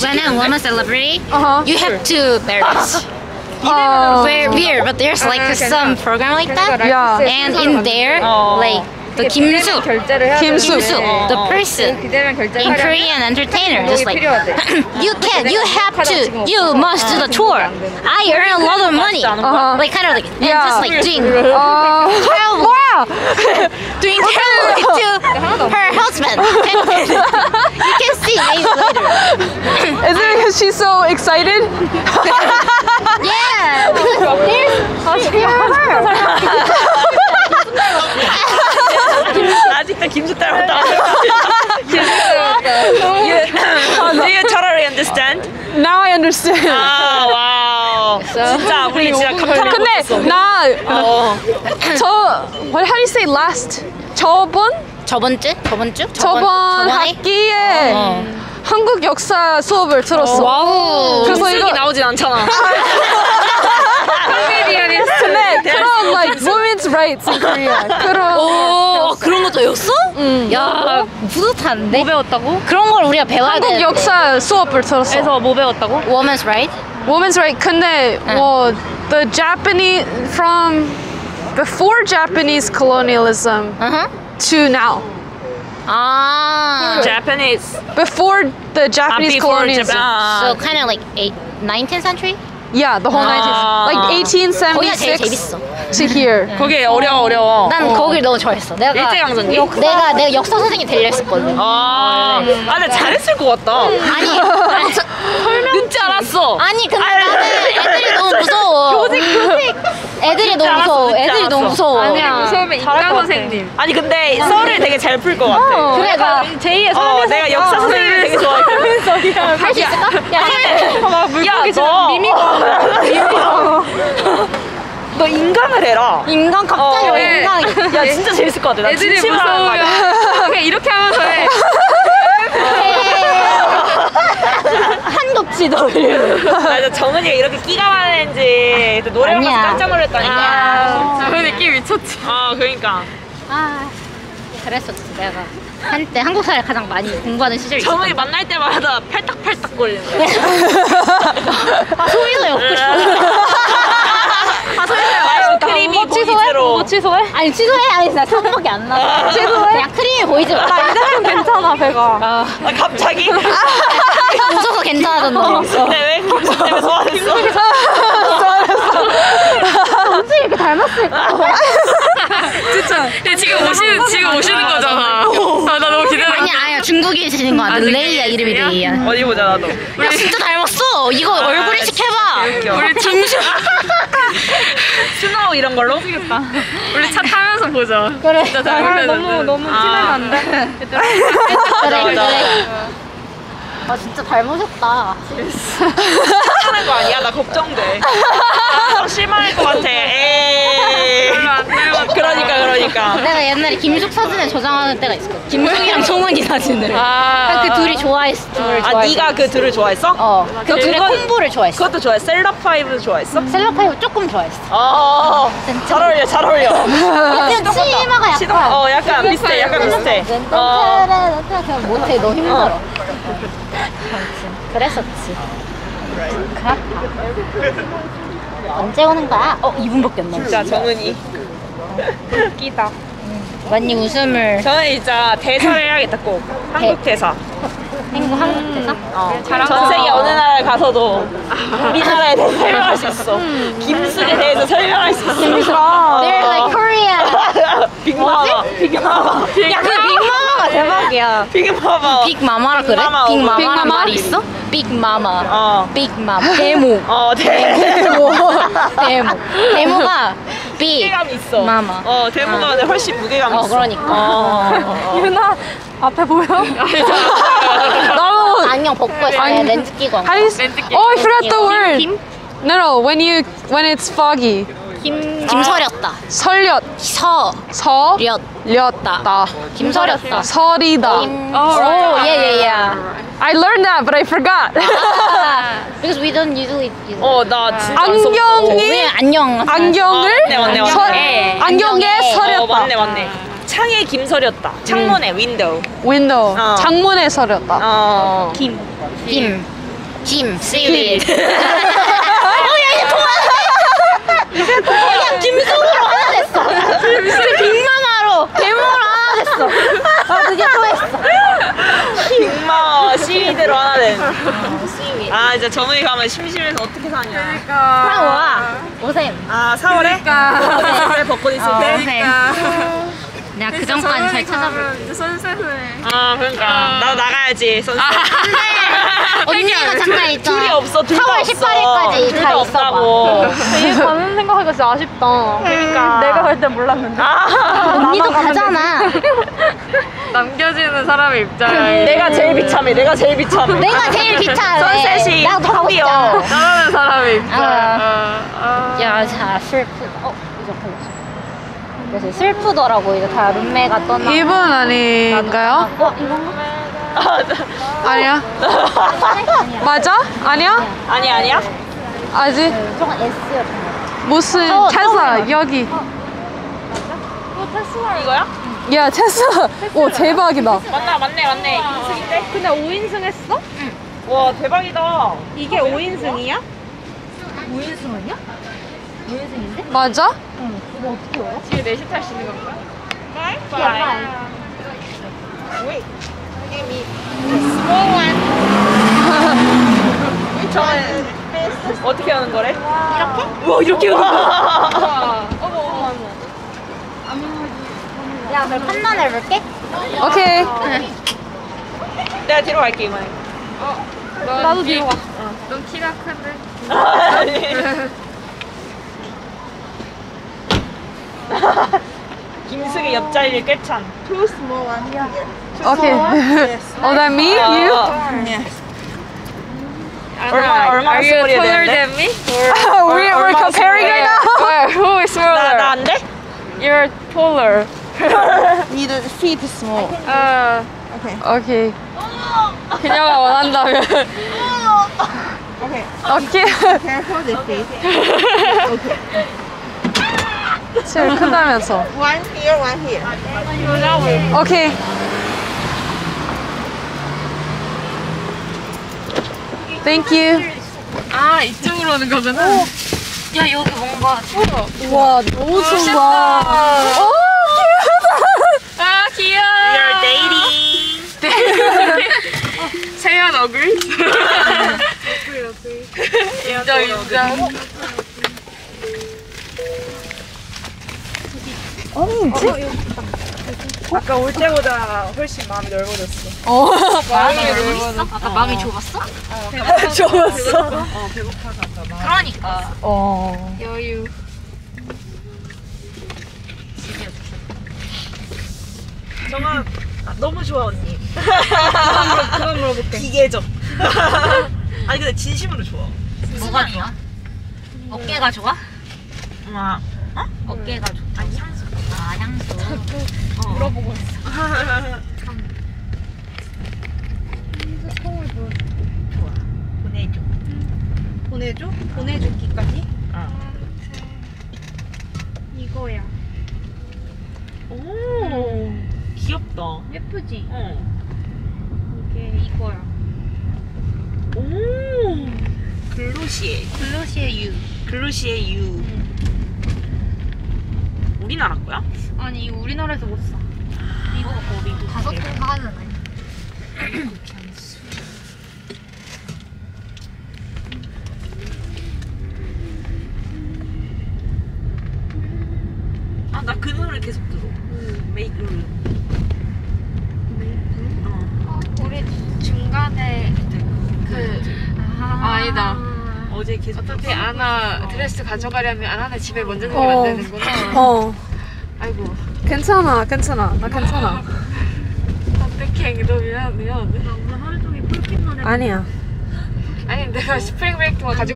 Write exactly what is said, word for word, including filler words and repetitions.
when I'm a celebrity, Uh-huh. you have to wear this. 어, Wear beer, but there's like some program like that. Yeah. And in there, 어. like the Kimsu, 김수. Kimsu, the person in Korean entertainer, just like you can, you have to, you must do the tour. I earn a lot of money, Uh-huh. like kind of like, and Yeah. just like doing 어, 뭐야? doing terribly to her husband. You can see maybe later. Is it because she's so excited? Yeah, because there's a picture of her. 아직도 김수 닮았다. Do you totally understand? Now I understand. 아, 와우. 진짜 우리 진짜 감탄하고 근데 있었어. 나 어. 저 what how do you say last? 저번 저번 주? 저번 주? 저번 저번에? 학기에 어. 한국 역사 수업을 들었어. 와우. 그래서 이거 나오진 않잖아. 근데 그런 like women's rights in Korea. 그런 오, 그런 것도 배웠어? 음. 야, 뿌듯한데? 뭐 배웠다고? 그런 걸 우리가 배워야 한국 돼. 역사 수업을 들었어. 그래서 뭐 배웠다고? Women's right? Women's right. 근데 뭐 the Japanese from before Japanese colonialism Uh-huh. to now. 아. Japanese. Before the Japanese before colonialism. Japan. So kind of like eight, nineteenth century? Yeah, the whole 아. nineteenth, like eighteen 거기가 제일 seventy-six 재밌어. to here. 거기 어려워 어려워. 난 거길 너무 좋아했어. 내가 일제강점기? 내가 내가 역사 선생님 되려 했었거든. 아, 아, 근데 잘했을 것 같다. 아니, 아니, 저- 늦지 않았어. 아니 근데 나는 애들이 너무 무서워. 교직 교직. 애들이 너무 무서워. 늦지 애들이 너무 않았어. 무서워. 아니야. 처음에 인간 선생님. 아니 근데 썰을 되게 잘 풀 것 같아. 그래 나 제이의 어, 내가 역사 선생님을 되게 좋아했거든. 할 수 있을까? 야, 해. 야, 너 너 인간을 해라. 인간 갑자기 어, 왜 인간? 야, 진짜 재밌을 것 같아. 나 애들이 진심으로 하는 말이야. 그냥 이렇게 하면서 해. 한겹치 너. 아, 저 정은이가 이렇게 끼가 많은지 또 노래방 가서 아니야. 깜짝 놀랐다니까. 아니야. 저희 끼 미쳤지. 아, 그러니까. 아, 그랬었지 내가 한때 한국사를 가장 많이 공부하는 시절이 있었어. 정은이 만날 때마다 팔딱팔딱 거리는 거야. 아 소리도 없고 싶어. 아 소리도 크림이 뭐 취소해? 보이즈로. 뭐 취소해? 아니 취소해. 아니 나 성밖에 안 나. 취소해? 그냥 크림이 보이지 마. 나 이제는 괜찮아 배가. 아, 아, 갑자기? 웃어서 괜찮아졌는데. 근데 왜 김수 때문에 소환했어? 어떻게 이렇게 닮았을까? 진짜. 지금 오시는, 지금 오시는 거잖아. 아, 나 너무 기대돼. 아니야 아니야 중국인이신 거 같아. 레이야 이름이 레이야. 어디 보자, 나도. 야 진짜 닮았어. 이거 얼굴 인식해봐. 우리 진심. 스노우 이런 걸로? 우리 차 타면서 보자. 그래. 진짜 잘 어울려. 너무 너무 친하면 안 돼. 그래 그래. 아 진짜 닮으셨다. 하는 거 아니야? 나 걱정돼. 아, 실망할 것 같아. 에이. 그러니까, 그러니까. 내가 옛날에 김숙 사진을 저장하는 때가 있었거든. 김숙이랑 송은이 사진을. 아, 그 둘이 좋아했어. 둘을 아, 좋아했어. 네가 그 둘을 좋아했어? 어. 그 둘의 그건- 콤보를 좋아했어. 그것도 좋아해. 셀럽파이브 좋아했어? 셀럽파이브 조금 좋아했어. 어, 잘 어울려, 잘 어울려. 근데 치마가 약간. 시동, 어, 약간 비슷해, 약간 비슷해. 어, 그냥 못해, 너 힘들어. 아무튼 그랬었지. 그렇다. 언제 오는 거야? 어, 이 분밖에 안 남았어. 진짜 정은이. 웃기다. 많이 웃음을 저는 진짜 대사를 해야겠다, 꼭. 한국 대사. 행복 한국 대사? 어, 전 세계 어느 나라에 가서도 우리나라에 대해서 설명할 수 있어. 김숙에 대해서 설명할 수 있어. They're like Korea. 빅마마. 빅마마. 야, 그 빅마마가 대박이야. 빅마마. 빅마마라 그래? 빅마마. 빅마마란 빅마마? 말이 있어? 빅마마. 어. 빅마마. 데모. 어, 대. 데모. 데모. 데모가 빅. 무게감 있어. 마마. 어, 데모가 근데 훨씬 무게감 어, 있어. 그러니까. 어, 어, 어. 유나 앞에 보여? 너무. 안경 벗고 있어. 아니, 렌즈 끼고. How do you? s- Oh, I forgot the word. 김? No, no. When you when it's foggy. 김 김서렸다. 설렸. 서. 서. 렸. 렸다. 김서렸다. 설이다. 김. 오, 예예예. I learned that, but I forgot. Because we don't usually. use it. 어, 나 진짜 안 안경이 왜 안녕? 안경을 어, 맞네, 맞네, 맞네. 설- 네. 안경에 안경에. 설렸다. 어, 맞네, 맞네. 창에 김서렸다. 창문에 윈도우. 윈도우. 어. 창문에 설렸다. 어. 김. 김. 김, seaweed. 어, 야, 이제 통하네. 야, 김숙으로 하나 됐어. 빅마마로 대모로 하나 됐어. 아, 드디어 통했어. 빅마와 시위대로 하나 된. seaweed. 아 이제 저녁에 가면 심심해서 어떻게 사냐. 그럼 와. 오셈. 아 사월에? 사월에 벚꽃 있을 어, 때? 오셈. 내가 그 전까지 잘 찾아볼게. 이제 선셋을. 아 그러니까 나도 나가야지 선수. 언니가 잠깐 있잖아. 둘이 없어 둘 다 사월 없어. 십팔일까지 둘 다 다 있어봐. 없다고. 얘 가는 생각하니까 진짜 아쉽다. 그러니까. 내가 갈 땐 몰랐는데. 아, 언니도 가잖아. 남겨지는 사람의 입장에. 내가 제일 비참해. 내가 제일 비참해. 내가 제일 귀찮아. 선셋이 나도 가고 탑이야. 싶잖아. 따라하는 사람의 입장. 아. 야, 자, 슬프다. 어, 이제 걸렸어. 그래서 슬프더라고. 이제 다 룸메가 떠나. 이분 아닌가요? 어, 이건가? 아니야? 아니야. 맞아? 아니야? 아니 아니야? 아직 저건 S였던 거. 무슨 어, 테슬라 저거요. 여기. 이거야? 야 테슬라. 오 대박이다. 맞나 맞네 맞네. 인승인데? 근데 오인승 했어? 와 대박이다. 이게 오인승이야? 우인승은요? 우인승인데? 맞아? 응. 이거 어떻게 알아? 뒤에 넷이 탈 수 있는 건가? 야, Wait. small one. 저는 어떻게 하는 거래? 이렇게? 우와 이렇게 하는 야, 그럼 판단해볼게. 오케이. 내가 뒤로 갈게 이번에. 나도 뒤로 가. 넌 키가 큰데. 김숙의 옆자리를 꿰찬. 오케이. Oh, that me? You? 얼마 얼마 Are you 스몰이야 taller 되는데? than me? we we're comparing right now. Where? Who is smaller? 나나 안 돼? You're taller. Need a feet small. 아, 오케이. 그녀가 원한다면. Okay. 오케이. Careful the feet. 제일 큰다면서. One here, one here. 오케이. Thank you. 아, 이쪽으로 오는 거구나. 야, 여기 뭔가. 와 너무 좋아. 오 아, 귀여워. You're dating. 세연 어글. 인정, 인정. 아까 올 때보다 훨씬 마음이 넓어졌어. 어. 마음이 넓었어? 아까 마음이 좁았어? 좋았어. 어 배고파서 아까 막. 그러니까. 어. 여유. 정아 아, 너무 좋아 언니. 그만, 그만 물어볼게. 기계적. 아니 근데 진심으로 좋아. 뭐가 좋아? 어깨가 좋아? 막 어깨가 좋아. 아니, 향수. 아, 향수. 물어보고 있어. 보내줘. 보내줘? 보내줄기까지? 어. 이거야. 오 귀엽다. 예쁘지? 어. 이게 이거야. 오 글로시에. 글로시의 유. 글로시에 유. 우리나라 거야? 아니 이거 우리나라에서 못 사. 미국 거 미국. 다섯 통가 하는 아니. 아 나 그 노래 계속 들어. 메이크 룰. 어. 우리 중간에 그 아, 아니다. 어제 계속 어차피 들었어. 아나 드레스 가져가려면 아나네 집에 먼저 들면 안 어. 되는구나. 어. 아이고. 괜찮아, 괜찮아. 나 괜찮아. 어떡해, 너 미안, 미안한데? 오늘 하루 종일 폴킴만 해. 아니야. 아니, 내가 스프링 브레이크 동안 가지고